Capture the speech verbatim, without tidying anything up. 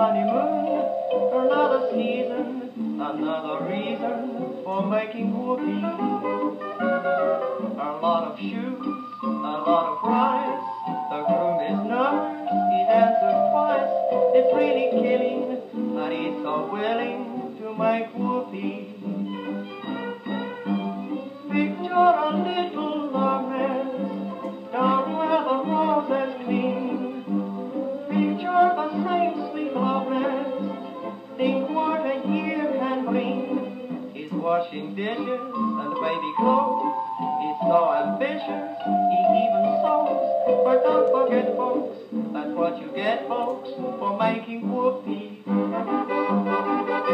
honeymoon, another season, another reason for making whoopee. A lot of shoes, a lot of rice, the groom is nervous, he's answered twice. It's really killing, but he's so willing to make whoopee. Picture a little romance down where the roses clean. Picture the same sweet loveliness, think what a year can bring. He's washing dishes and baby clothes, he's so ambitious, he even sews. But don't forget, folks, that's what you get, folks, for making whoopee.